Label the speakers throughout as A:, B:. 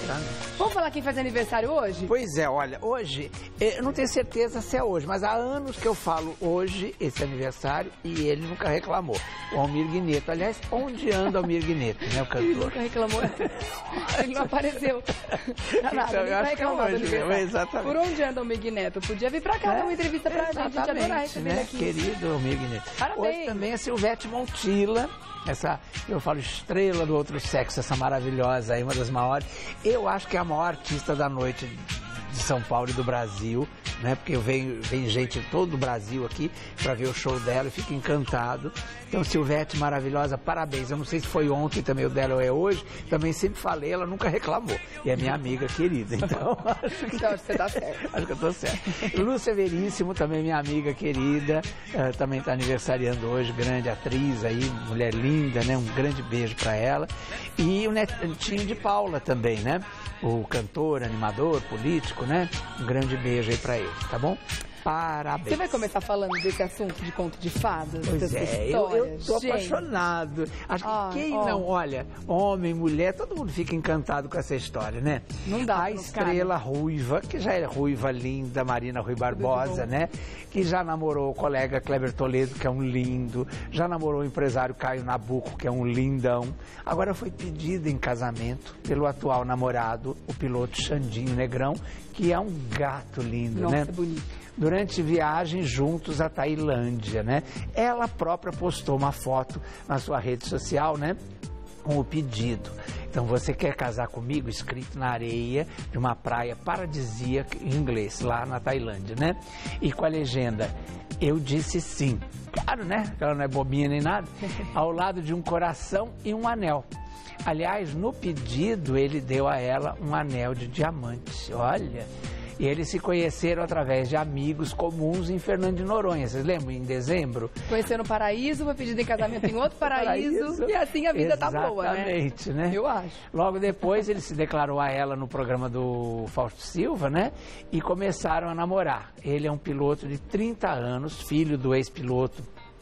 A: Exatamente.
B: Vamos falar quem faz aniversário hoje?
A: Pois é, olha, hoje, eu não tenho certeza se é hoje, mas há anos que eu falo hoje, esse aniversário, e ele nunca reclamou. O Almir Guineto, aliás, onde anda o Almir Guineto, né, o cantor?
B: Ele nunca reclamou. Ele não apareceu. Nada,
A: Então, eu acho que é hoje mesmo, exatamente.
B: Por onde anda o Almir Guineto? Podia vir pra cá dar uma entrevista pra gente adorar receber ele aqui.
A: Querido Almir Guineto.
B: Parabéns.
A: Hoje também a Silvete Montilla, essa, eu falo, estrela do outro sexo, essa maravilhosa aí, uma das maiores. Eu acho que é a maior artista da noite de São Paulo e do Brasil, né? Porque vem gente de todo o Brasil aqui para ver o show dela e fico encantado. Então, Silvete, maravilhosa, parabéns. Eu não sei se foi ontem também o dela ou é hoje, também sempre falei, ela nunca reclamou. E é minha amiga querida, então acho que
B: você tá certo.
A: Acho que eu tô certo. Lúcia Veríssimo, também minha amiga querida, também está aniversariando hoje, grande atriz aí, mulher linda, né? Um grande beijo para ela. E o netinho de Paula também, né? O cantor, animador, político, né? Um grande beijo aí pra ele, tá bom? Parabéns.
B: Você vai começar falando desse assunto de conto de fadas?
A: Pois é, eu tô apaixonado. Acho que quem não, olha, homem, mulher, todo mundo fica encantado com essa história, né?
B: Não dá.
A: A estrela ruiva, que já é ruiva, linda, Marina Rui Barbosa, né? Que já namorou o colega Kleber Toledo, que é um lindo, já namorou o empresário Caio Nabuco, que é um lindão. Agora foi pedida em casamento pelo atual namorado, o piloto Xandinho Negrão, que é um gato lindo, né?
B: Nossa, bonito.
A: Durante viagem juntos à Tailândia, né? Ela própria postou uma foto na sua rede social, né? Com o pedido. Então, você quer casar comigo? Escrito na areia de uma praia paradisíaca em inglês, lá na Tailândia, né? E com a legenda, eu disse sim. Claro, né? Ela não é bobinha nem nada. Ao lado de um coração e um anel. Aliás, no pedido, ele deu a ela um anel de diamante. Olha... E eles se conheceram através de amigos comuns em Fernando de Noronha. Vocês lembram? Em dezembro?
B: Conheceram no paraíso, foi pedido em casamento em outro paraíso. E assim a vida tá boa, né?
A: Exatamente, né?
B: Eu acho.
A: Logo depois ele se declarou a ela no programa do Fausto Silva, né? E começaram a namorar. Ele é um piloto de 30 anos, filho do ex-piloto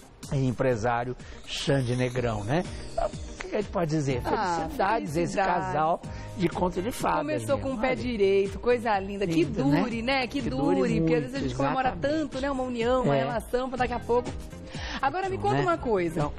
A: e empresário Xande Negrão, né? O que a gente pode dizer? Felicidades, esse casal de conto de fadas.
B: Começou com o pé direito, coisa linda. Que dure, né? Que dure. Porque às vezes a gente comemora tanto, né? Uma união, uma relação, para daqui a pouco. Agora me conta uma coisa.
A: Então,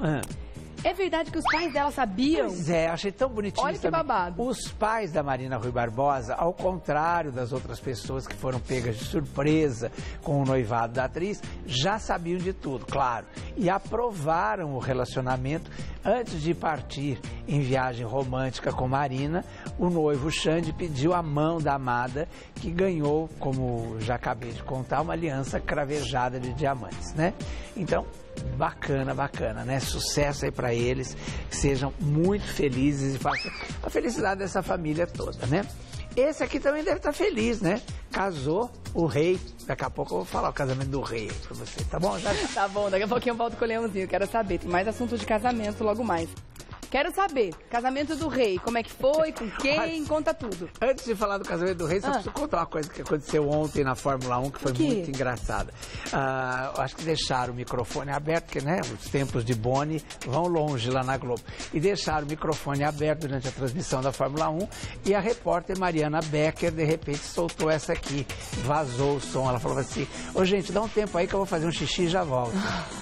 B: é verdade que os pais dela sabiam?
A: Pois é, achei tão bonitinho.
B: Olha que babado.
A: Os pais da Marina Rui Barbosa, ao contrário das outras pessoas que foram pegas de surpresa com o noivado da atriz, já sabiam de tudo, claro. E aprovaram o relacionamento antes de partir em viagem romântica com Marina. O noivo Xande pediu a mão da amada, que ganhou, como já acabei de contar, uma aliança cravejada de diamantes, né? Então, bacana, bacana, né? Sucesso aí pra eles, que sejam muito felizes e façam a felicidade dessa família toda, né? Esse aqui também deve estar feliz, né? Casou o rei. Daqui a pouco eu vou falar o casamento do rei pra você, tá bom?
B: Tá bom, daqui a pouquinho eu volto com o Leãozinho, quero saber. Tem mais assunto de casamento logo mais. Quero saber, casamento do rei, como é que foi, com quem, conta tudo.
A: Antes de falar do casamento do rei, só preciso contar uma coisa que aconteceu ontem na Fórmula 1, que foi muito engraçada. Acho que deixaram o microfone aberto, porque, né, os tempos de Boni vão longe lá na Globo. E deixaram o microfone aberto durante a transmissão da Fórmula 1, e a repórter Mariana Becker, de repente, soltou essa aqui, vazou o som. Ela falou assim, ô gente, dá um tempo aí que eu vou fazer um xixi e já volto.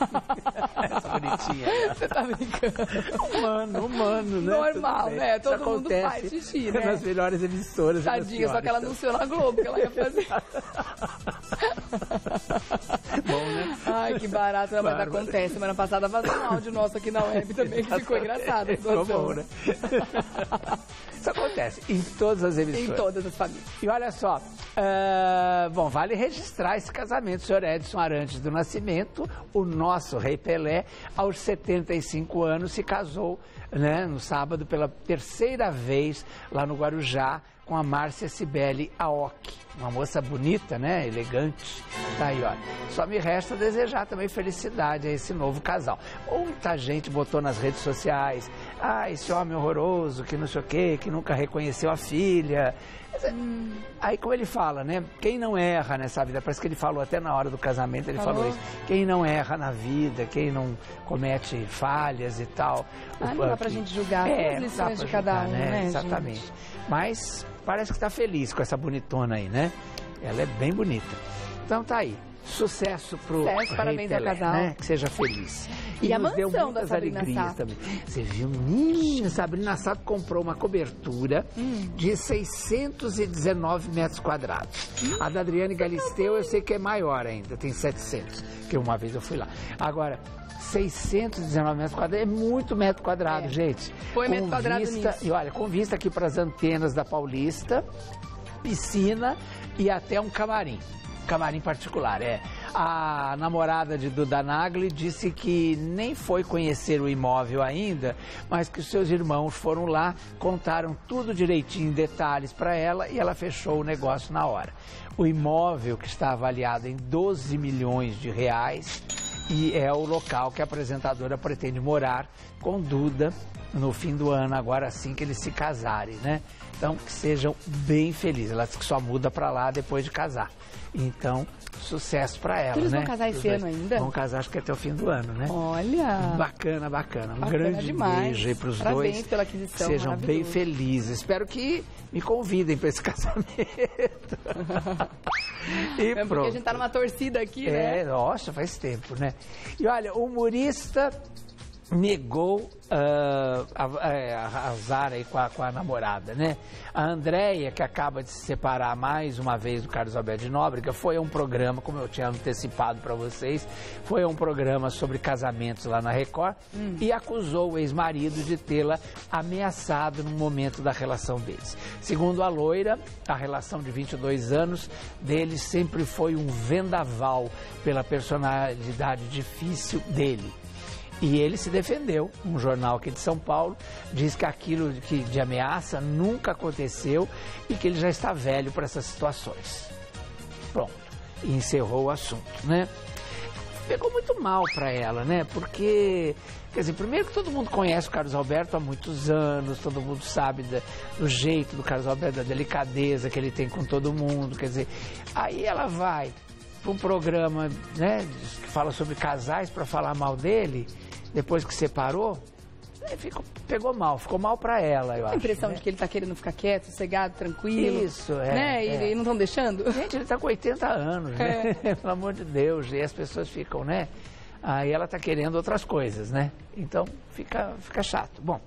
A: Essa bonitinha.
B: Você tá brincando?
A: Humano, né?
B: Normal, né? Todo mundo faz xixi, né?
A: Nas melhores emissoras.
B: Tadinha, só que ela anunciou na Globo que ela ia fazer.
A: Bom, né?
B: Ai, que barato, mas acontece. Semana passada vazou um áudio nosso aqui na web também, que ficou engraçado.
A: Ficou bom, né? Isso acontece em todas as emissoras.
B: Em todas as famílias.
A: E olha só, bom, vale registrar esse casamento. O senhor Edson Arantes do Nascimento, o nosso Rei Pelé, aos 75 anos, se casou, né, no sábado pela terceira vez lá no Guarujá com a Márcia Cibele Aoki, uma moça bonita, né, elegante. Tá aí, olha. Só me resta desejar também felicidade a esse novo casal. Muita gente botou nas redes sociais, esse homem horroroso, que não sei o quê, que nunca reconheceu a filha. Aí como ele fala, né, quem não erra nessa vida, parece que ele falou até na hora do casamento, ele falou isso, quem não erra na vida, quem não comete falhas e tal.
B: Não dá pra gente julgar as lições de cada um, né,
A: exatamente.
B: gente?
A: Mas parece que está feliz com essa bonitona aí, né? Ela é bem bonita. Então tá aí. Sucesso pro
B: parabéns ao casal.
A: Né? Que seja feliz.
B: E a
A: nos deu
B: mansão
A: muitas
B: da Sabrina
A: alegrias
B: Sato
A: também. Você viu, menina, Sabrina Sato comprou uma cobertura de 619 metros quadrados. A da Adriane Galisteu eu sei que é maior ainda, tem 700, que uma vez eu fui lá. Agora, 619 metros quadrados, é muito metro quadrado, gente.
B: Põe metro quadrado nisso.
A: E olha, com vista aqui para as antenas da Paulista, piscina e até um camarim. Camarim particular, A namorada de Duda Nagli disse que nem foi conhecer o imóvel ainda, mas que os seus irmãos foram lá, contaram tudo direitinho, em detalhes para ela e ela fechou o negócio na hora. O imóvel, que está avaliado em 12 milhões de reais, e é o local que a apresentadora pretende morar com Duda no fim do ano, agora assim que eles se casarem, né? Então, que sejam bem felizes. Ela disse que só muda para lá depois de casar. Então, sucesso para ela,
B: eles
A: né?
B: Vão casar esse ano ainda?
A: Vão casar, acho que até o fim do ano, né?
B: Olha!
A: Bacana, bacana. Um grande beijo aí para os dois.
B: Parabéns pela aquisição.
A: Que sejam bem felizes. Espero que me convidem para esse casamento. E
B: porque
A: pronto.
B: a gente tá numa torcida aqui, né?
A: Nossa, faz tempo, né? E olha, o humorista negou azar aí com a namorada, né? A Andréia, que acaba de se separar mais uma vez do Carlos Alberto de Nóbrega, foi a um programa, como eu tinha antecipado para vocês, foi a um programa sobre casamentos lá na Record e acusou o ex-marido de tê-la ameaçado no momento da relação deles. Segundo a loira, a relação de 22 anos deles sempre foi um vendaval pela personalidade difícil dele. E ele se defendeu, um jornal aqui de São Paulo, diz que aquilo de ameaça nunca aconteceu e que ele já está velho para essas situações. Pronto, e encerrou o assunto, né? Pegou muito mal para ela, né? Porque, quer dizer, primeiro que todo mundo conhece o Carlos Alberto há muitos anos, todo mundo sabe do jeito do Carlos Alberto, da delicadeza que ele tem com todo mundo, quer dizer, aí ela vai para um programa, né, que fala sobre casais para falar mal dele, depois que separou, ficou mal para ela, eu acho.
B: A impressão,
A: né?
B: de que ele está querendo ficar quieto, sossegado, tranquilo.
A: Isso,
B: né? E não estão deixando?
A: Gente, ele está com 80 anos, né? Pelo amor de Deus, e as pessoas ficam, né? Aí ela está querendo outras coisas, né? Então, fica chato. Bom,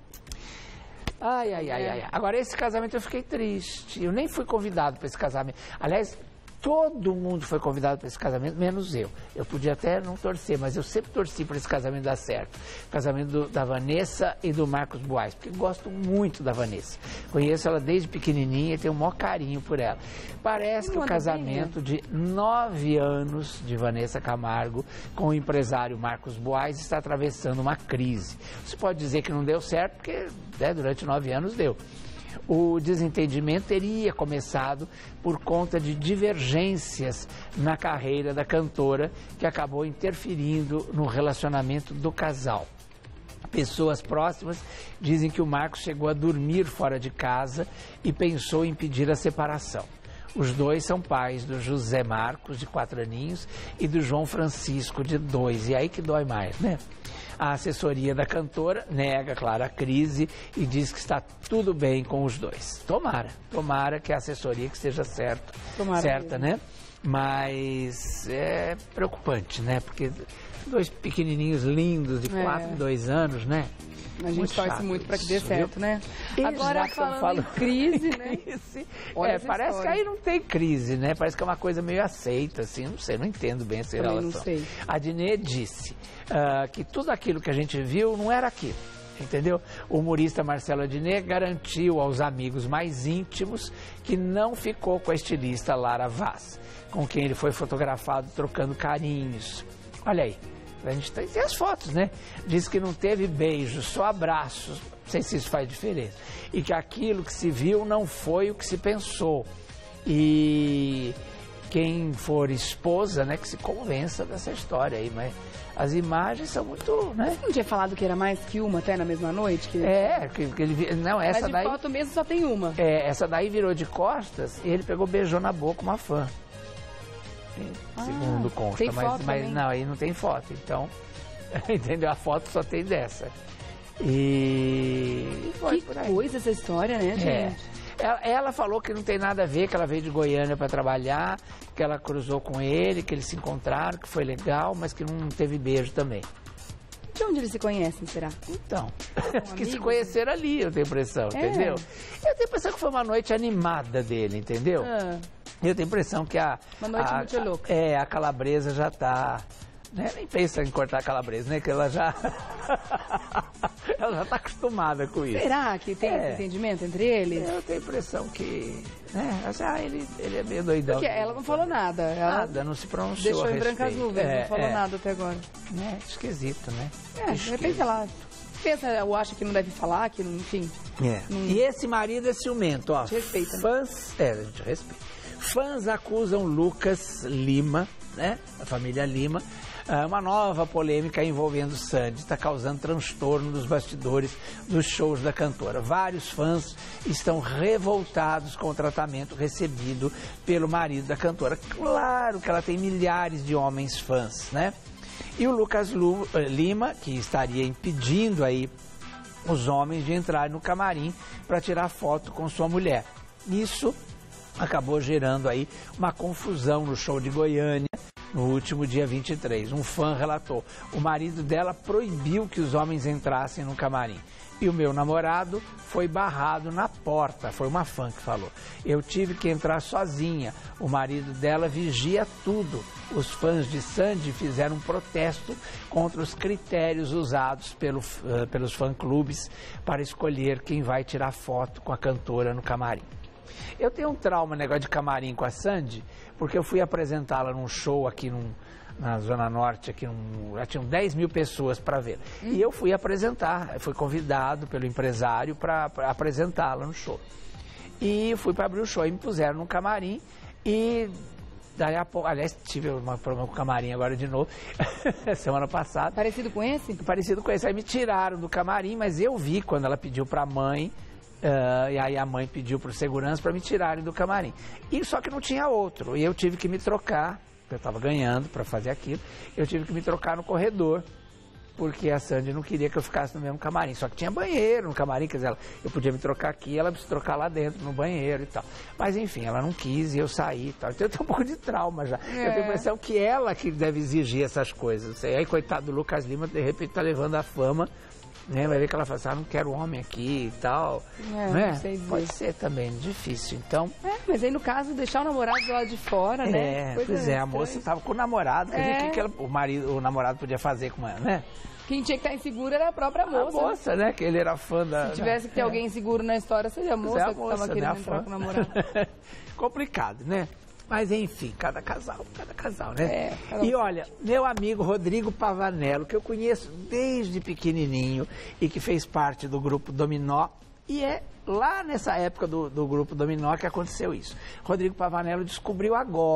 A: ai. Agora, esse casamento eu fiquei triste. Eu nem fui convidado para esse casamento. Aliás, todo mundo foi convidado para esse casamento, menos eu. Eu podia até não torcer, mas eu sempre torci para esse casamento dar certo. O casamento da Vanessa e do Marcos Buarque, porque gosto muito da Vanessa. Conheço ela desde pequenininha e tenho o maior carinho por ela. Parece que o casamento de 9 anos de Vanessa Camargo com o empresário Marcos Buarque está atravessando uma crise. Você pode dizer que não deu certo, porque durante 9 anos deu. O desentendimento teria começado por conta de divergências na carreira da cantora, que acabou interferindo no relacionamento do casal. Pessoas próximas dizem que o Marcos chegou a dormir fora de casa e pensou em pedir a separação. Os dois são pais do José Marcos, de 4 aninhos, e do João Francisco, de 2. E aí que dói mais, né? A assessoria da cantora nega, claro, a crise e diz que está tudo bem com os dois. Tomara que a assessoria que esteja certa, né? Mas é preocupante, né? Porque 2 pequenininhos lindos de 4 e 2 anos, né?
B: A gente torce muito para que dê certo, né? Agora, falando em crise, né?
A: Parece que aí não tem crise, né? Parece que é uma coisa meio aceita, assim, não entendo bem essa relação.
B: Não sei.
A: A Dinê disse que tudo aquilo que a gente viu não era aquilo, entendeu? O humorista Marcelo Adnet garantiu aos amigos mais íntimos que não ficou com a estilista Lara Vaz, com quem ele foi fotografado trocando carinhos. Olha aí. A gente tem as fotos, né? Diz que não teve beijos, só abraços. Não sei se isso faz diferença. E que aquilo que se viu não foi o que se pensou. E quem for esposa, né, que se convença dessa história aí. Mas as imagens são muito, né?
B: Você não tinha falado que era mais que uma até na mesma noite? Que
A: ele... Não, essa
B: mas de
A: daí...
B: foto mesmo só tem uma.
A: Essa daí virou de costas e ele pegou, beijou na boca uma fã. Segundo consta,
B: tem foto
A: mas não, aí não tem foto, então, entendeu? A foto só tem dessa. E foi
B: que coisa essa história, né, gente?
A: Ela falou que não tem nada a ver, que ela veio de Goiânia para trabalhar, que ela cruzou com ele, que eles se encontraram, que foi legal, mas que não teve beijo também.
B: De onde eles se conhecem, será?
A: Então, que se conheceram ali, eu tenho impressão, entendeu? Eu tenho impressão que foi uma noite animada dele, entendeu? Eu tenho impressão que
B: uma noite muito louca.
A: A calabresa já tá... Né? Nem pensa em cortar a calabresa, né? Que ela já... ela já tá acostumada com isso.
B: Será que tem esse entendimento entre eles?
A: Eu tenho a impressão que... Né? Ele é meio doidão.
B: Porque ela não falou nada.
A: Nada, não se pronunciou.
B: Deixou em brancas nuvens, não falou nada até agora.
A: Esquisito, né?
B: De repente ela pensa, ou acha que não deve falar, que enfim.
A: E esse marido é ciumento, ó.
B: Te respeita,
A: fãs, a gente respeita. Fãs acusam Lucas Lima, né? A família Lima. Uma nova polêmica envolvendo Sandy está causando transtorno nos bastidores dos shows da cantora. Vários fãs estão revoltados com o tratamento recebido pelo marido da cantora. Claro que ela tem milhares de homens fãs, né? E o Lucas Lima, que estaria impedindo aí os homens de entrar no camarim para tirar foto com sua mulher. Isso acabou gerando aí uma confusão no show de Goiânia. No último dia 23, um fã relatou: o marido dela proibiu que os homens entrassem no camarim. E o meu namorado foi barrado na porta, foi uma fã que falou. Eu tive que entrar sozinha, o marido dela vigia tudo. Os fãs de Sandy fizeram um protesto contra os critérios usados pelos fã-clubes para escolher quem vai tirar foto com a cantora no camarim. Eu tenho um trauma, negócio de camarim com a Sandy, porque eu fui apresentá-la num show aqui na Zona Norte, já tinham 10 mil pessoas para ver. E eu fui apresentar, fui convidado pelo empresário para apresentá-la no show. E fui para abrir o show, e me puseram no camarim e... Daí a pouco, aliás, tive um problema com o camarim agora de novo, semana passada.
B: Parecido com esse?
A: Parecido com esse. Aí me tiraram do camarim, mas eu vi quando ela pediu para a mãe, e aí a mãe pediu para o segurança para me tirarem do camarim. E só que não tinha outro, e eu tive que me trocar, eu estava ganhando para fazer aquilo, eu tive que me trocar no corredor, porque a Sandy não queria que eu ficasse no mesmo camarim. Só que tinha banheiro no camarim, quer dizer, eu podia me trocar aqui, ela se trocar lá dentro, no banheiro e tal. Mas enfim, ela não quis e eu saí e tal. Então eu tenho um pouco de trauma já. Eu tenho a impressão que ela que deve exigir essas coisas. E aí, coitado do Lucas Lima, de repente tá levando a fama, né? Vai ver que ela fala assim, não quero homem aqui e tal. Né?
B: Não sei dizer.
A: Pode ser também, difícil. Então...
B: mas aí no caso, deixar o namorado do lado de fora, né?
A: Pois é, a moça estava com o namorado, quer dizer, o namorado podia fazer com ela, né?
B: Quem tinha que estar inseguro era a própria moça.
A: A moça, né? Que ele era fã da...
B: Se tivesse que ter alguém inseguro na história, seria a moça, que estava querendo entrar com o namorado.
A: Complicado, né? Mas enfim, cada casal, né? E olha, meu amigo Rodrigo Pavanello, que eu conheço desde pequenininho e que fez parte do Grupo Dominó, e é lá nessa época do Grupo Dominó que aconteceu isso. Rodrigo Pavanello descobriu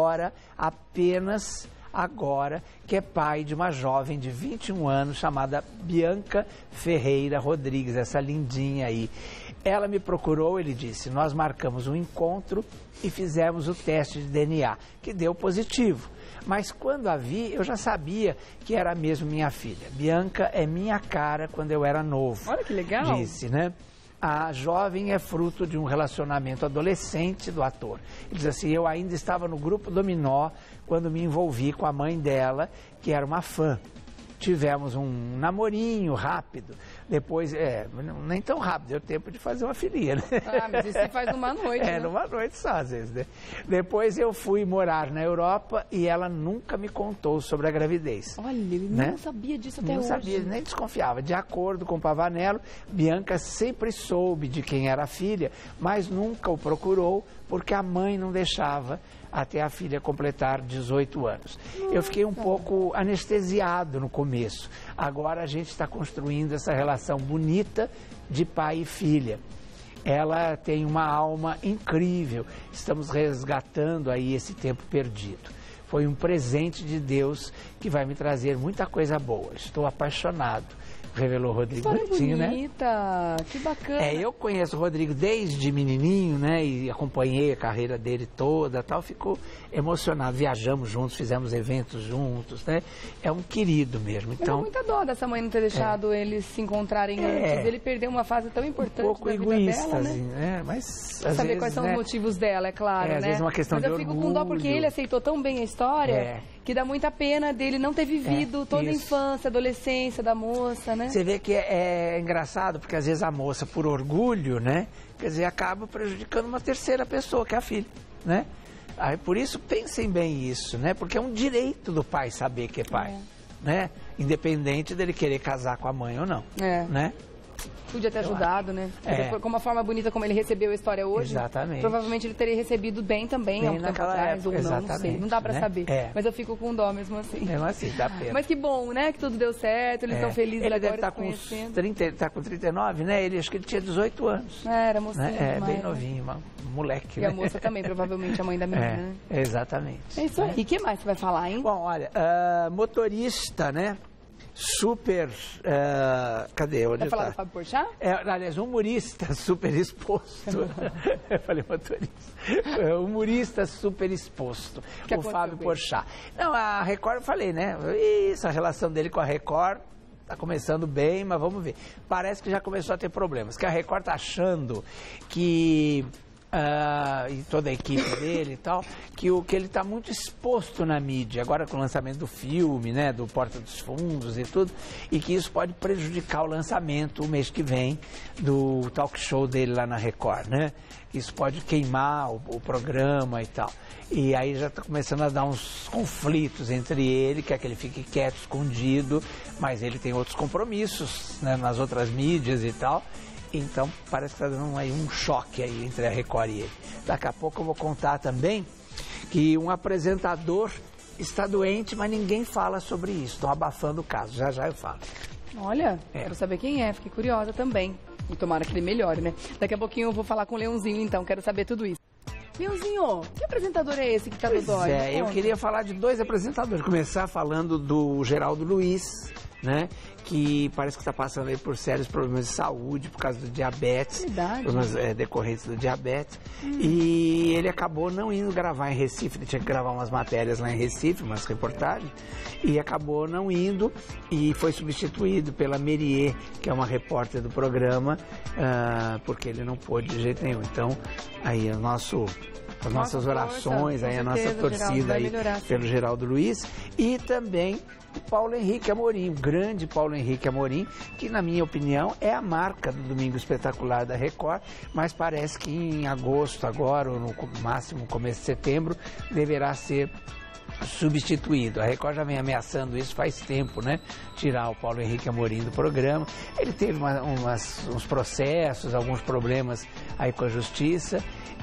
A: apenas agora, que é pai de uma jovem de 21 anos chamada Bianca Ferreira Rodrigues, essa lindinha aí. Ela me procurou, ele disse, nós marcamos um encontro e fizemos o teste de DNA, que deu positivo. Mas quando a vi, eu já sabia que era mesmo minha filha. Bianca é minha cara quando eu era novo.
B: Olha que legal.
A: Disse, né? A jovem é fruto de um relacionamento adolescente do ator. Ele diz assim, eu ainda estava no Grupo Dominó quando me envolvi com a mãe dela, que era uma fã. Tivemos um namorinho rápido, depois, nem tão rápido, deu tempo de fazer uma filhinha, né?
B: Mas isso você faz numa noite, né?
A: Numa noite só, às vezes, né? Depois eu fui morar na Europa e ela nunca me contou sobre a gravidez.
B: Olha, ele não sabia disso até hoje.
A: Não sabia, nem desconfiava. De acordo com o Pavanello, Bianca sempre soube de quem era a filha, mas nunca o procurou porque a mãe não deixava até a filha completar 18 anos. Eu fiquei um pouco anestesiado no começo. Agora a gente está construindo essa relação bonita de pai e filha. Ela tem uma alma incrível. Estamos resgatando aí esse tempo perdido. Foi um presente de Deus que vai me trazer muita coisa boa. Estou apaixonado revelou o Rodrigo Bonitinho, né?
B: Bonita, que bacana.
A: Eu conheço o Rodrigo desde menininho, né? E acompanhei a carreira dele toda, tal. Ficou emocionado. Viajamos juntos, fizemos eventos juntos, né? É um querido mesmo. Então,
B: muita dó dessa mãe não ter deixado eles se encontrarem antes. Ele perdeu uma fase tão importante
A: um pouco
B: da
A: egoísta,
B: vida dela,
A: assim,
B: né?
A: Mas
B: saber vezes, quais são os motivos dela, é claro, né?
A: Às vezes uma questão de orgulho.
B: Mas eu fico com dó porque ele aceitou tão bem a história que dá muita pena dele não ter vivido toda a infância, adolescência da moça, né?
A: Você vê que é engraçado, porque às vezes a moça, por orgulho, né? Quer dizer, acaba prejudicando uma terceira pessoa, que é a filha, né? Aí, por isso, pensem bem isso, né? Porque é um direito do pai saber que é pai, né? Independente dele querer casar com a mãe ou não, né?
B: Podia ter ajudado, né? Com uma forma bonita como ele recebeu a história hoje.
A: Exatamente.
B: Provavelmente ele teria recebido bem também, há um tempo atrás, ou não, não sei. Não dá pra saber. Mas eu fico com dó mesmo assim.
A: Mesmo assim, dá pena.
B: Mas que bom, né? Que tudo deu certo, eles estão felizes
A: ele
B: agora.
A: Ele deve estar com 39, né? Acho que ele tinha 18 anos.
B: Era mocinho,
A: né? Bem novinho, moleque.
B: E a moça também, provavelmente, a mãe da menina, né?
A: Exatamente.
B: É isso aí. E o que mais você vai falar, hein?
A: Bom, olha, motorista, né? Super, cadê? Onde
B: vai falar do Fábio Porchat?
A: Aliás, humorista super exposto. Eu falei motorista. Humorista super exposto. O Fábio Porchat. Não, a Record, eu falei, né? Isso, a relação dele com a Record está começando bem, mas vamos ver. Parece que já começou a ter problemas. Que a Record está achando que... e toda a equipe dele e tal, que ele está muito exposto na mídia, agora com o lançamento do filme, né, do Porta dos Fundos e tudo, e que isso pode prejudicar o lançamento o mês que vem do talk show dele lá na Record, né? Isso pode queimar o programa e tal. E aí já está começando a dar uns conflitos entre ele, quer que ele fique quieto, escondido, mas ele tem outros compromissos, né, nas outras mídias e tal. Então, parece que está dando aí um choque aí entre a Record e ele. Daqui a pouco eu vou contar também que um apresentador está doente, mas ninguém fala sobre isso. Estão abafando o caso. Já já eu falo.
B: Olha, quero saber quem é. Fiquei curiosa também. E tomara que ele melhore, né? Daqui a pouquinho eu vou falar com o Leãozinho, então. Quero saber tudo isso. Leãozinho, que apresentador é esse que está no dói?
A: Eu queria falar de dois apresentadores. Começar falando do Geraldo Luiz, né? Que parece que está passando aí por sérios problemas de saúde por causa do diabetes, problemas decorrentes do diabetes, e ele acabou não indo gravar em Recife, ele tinha que gravar umas matérias lá em Recife, umas reportagens, e acabou não indo e foi substituído pela Merier, que é uma repórter do programa, porque ele não pôde de jeito nenhum. Então, aí as nossas orações, aí a nossa torcida aí pelo Geraldo Luiz, e também o Paulo Henrique Amorim, o grande Paulo Henrique Amorim, que na minha opinião é a marca do Domingo Espetacular da Record, mas parece que em agosto agora, ou no máximo começo de setembro, deverá ser substituído. A Record já vem ameaçando isso faz tempo, né? Tirar o Paulo Henrique Amorim do programa. Ele teve uns processos, alguns problemas aí com a justiça,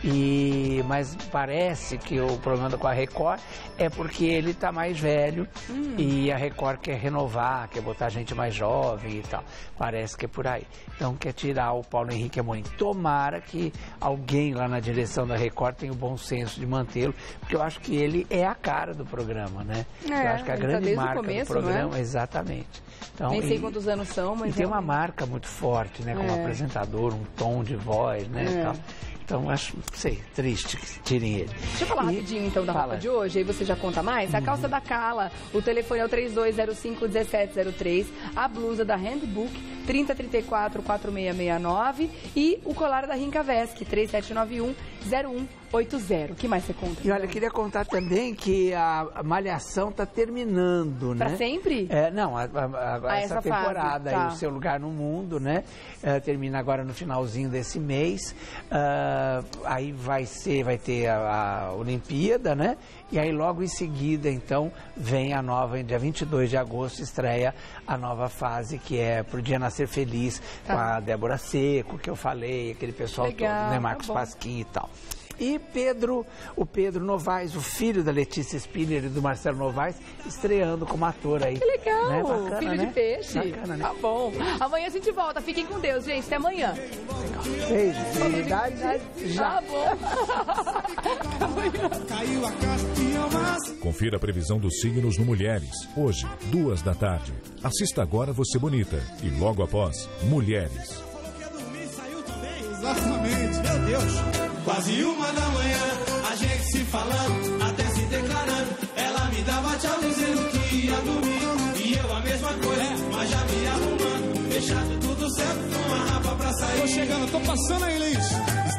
A: mas parece que o problema com a Record é porque ele está mais velho e a Record quer renovar, quer botar gente mais jovem e tal. Parece que é por aí. Então quer tirar o Paulo Henrique Amorim. Tomara que alguém lá na direção da Record tenha o bom senso de mantê-lo, porque eu acho que ele é a cara do programa, né? Eu acho que a grande marca do programa, exatamente. Então,
B: nem sei quantos anos são, mas...
A: E tem uma marca muito forte, né? Como apresentador, um tom de voz, né? Tal. Então, acho, triste que tirem ele.
B: Deixa eu falar rapidinho, então, da roupa de hoje, aí você já conta mais. A calça da Cala, o telefone é o 3205-1703, a blusa da Handbook, 3034-4669, e o colar da Rinca Vesc, 3791-0180. O que mais você conta?
A: E olha, eu queria contar também que a Malhação está terminando, né?
B: Pra sempre?
A: Não, essa temporada aí, o Seu Lugar no Mundo, né? Termina agora no finalzinho desse mês. Aí vai ter a Olimpíada, né? E aí logo em seguida, então, vem a nova, dia 22 de agosto, estreia a nova fase, que é Pro Dia Nascer Feliz, com a Débora Seco, que eu falei, aquele pessoal todo, né? Marcos Pasquim e tal. E o Pedro Novaes, o filho da Letícia Spinner e do Marcelo Novaes, estreando como ator aí.
B: Que legal,
A: né? Bacana,
B: filho de peixe.
A: Bacana, né?
B: Tá bom. Amanhã a gente volta, fiquem com Deus, gente, até amanhã.
A: Beijo, de idade já.
B: Tá bom.
C: Confira a previsão dos signos no Mulheres, hoje, 14h. Assista agora Você Bonita e logo após, Mulheres.
D: Exatamente, meu Deus. Quase 1h, a gente se falando, até se declarando. Ela me dava tchau dizendo que ia dormir. E eu a mesma coisa, mas já me arrumando. Fechado tudo certo, com uma rapa pra sair. Tô chegando, tô passando aí, Liz.